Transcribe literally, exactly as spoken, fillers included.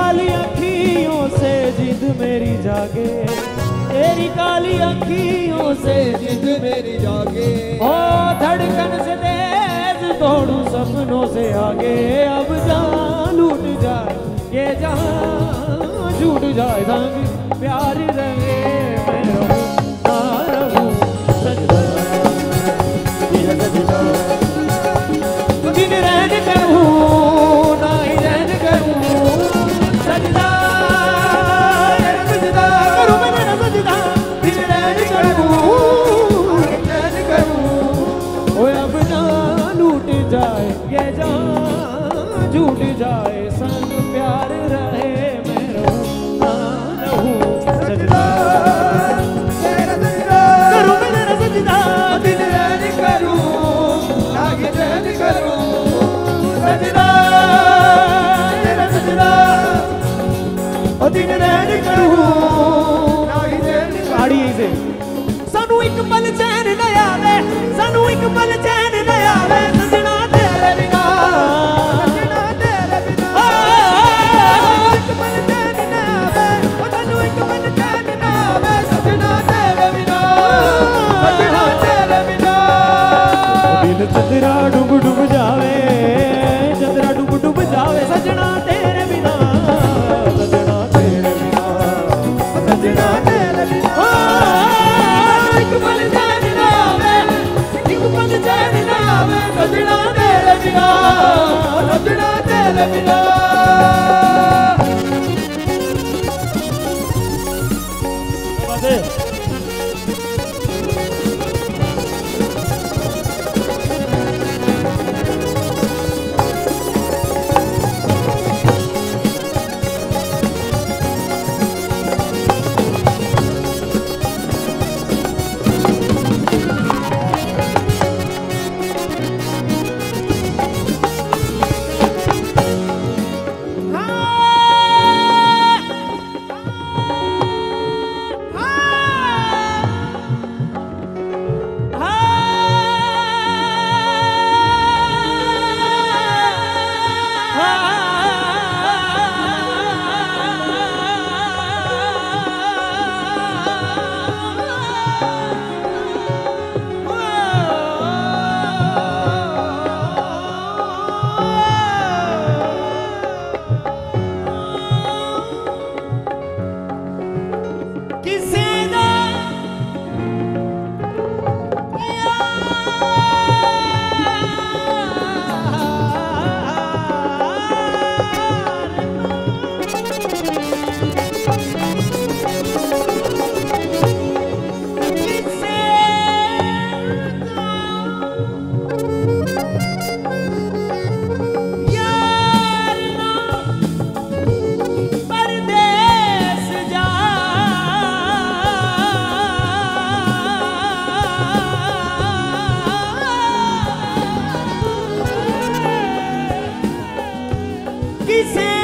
काली अखियों से जिद मेरी जागे, तेरी काली अखियों से जिद मेरी जागे। ओ धड़कन से तेज दौड़ू सपनों से आगे। अब जहाँ लूट जाए ये जहाँ झूठ जाए, संग प्यार रहे मैं रहूं ना रहूं सजदा, दिन रहन करूं ना ही रहन करूं सजदा, सजदा करूं मैं ना सजदा, दिन रहन करूं रहन करूं। ओए अब ना लूट जाए ये जहाँ झूठ जाए, संग प्यार रहे मैं रहूं ना रहूं सजदा, करूं मैं ना सजदा, दिन रहन करूं आगे रहन करूं सजदा, तेरा सजदा ओ दिन रहन करूं आगे रहन गाड़ी से। सानू एक पल चैन न आवे, सानू एक पल चैन न आवे सजना तेरे बिना, सजना तेरे बिना एक पल चैन न आवे, ओ सानू एक पल चैन न आवे सजना तेरे बिना, सजना तेरे बिना। दिल चंद्रा डूब डूब जावे, चंद्रा डूब डूब जावे सजना तेरे बिना, सजना तेरे बिना, सजना तेरे बिना। एक पल चैन न आवे, एक पल चैन न आवे सजना तेरे बिना, सजना तेरे बिना। किसे